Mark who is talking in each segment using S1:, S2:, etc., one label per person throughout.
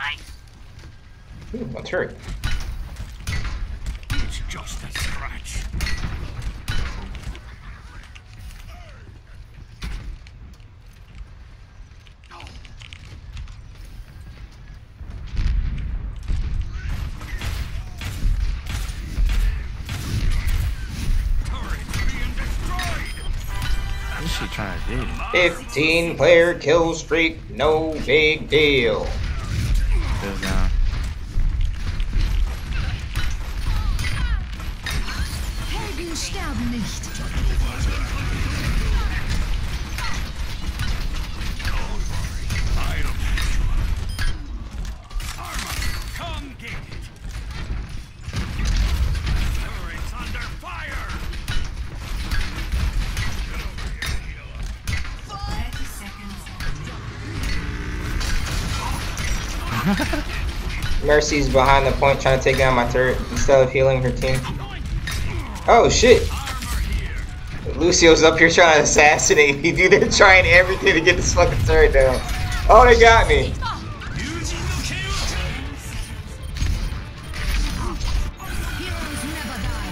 S1: Ooh, my turret.
S2: It's just a scratch.
S3: What's she trying to do?
S1: 15-player kill streak, no big deal.
S3: Goes down.
S4: Helden sterben nicht.
S2: Come get it. Turret's under fire.
S4: 30 seconds.
S1: Mercy's behind the point trying to take down my turret instead of healing her team. Oh shit! Lucio's up here trying to assassinate me, dude. They're trying everything to get this fucking turret down. Oh, they got me.
S4: Heroes never die.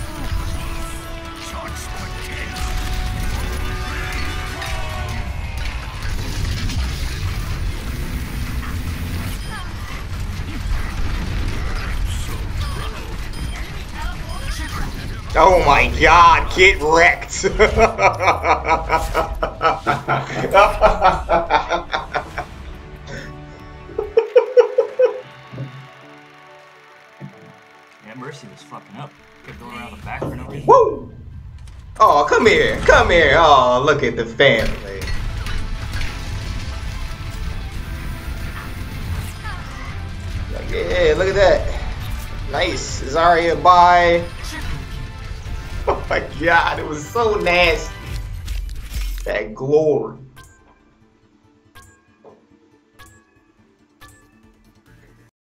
S1: Oh my god, get wrecked!
S5: Yeah, Mercy was fucking up. Kept going around the back for no reason.
S1: Woo! Oh, come here, come here. Oh, look at the family. Yeah, look at that. Nice. Zarya, bye. Oh my god, it was so nasty. That glory.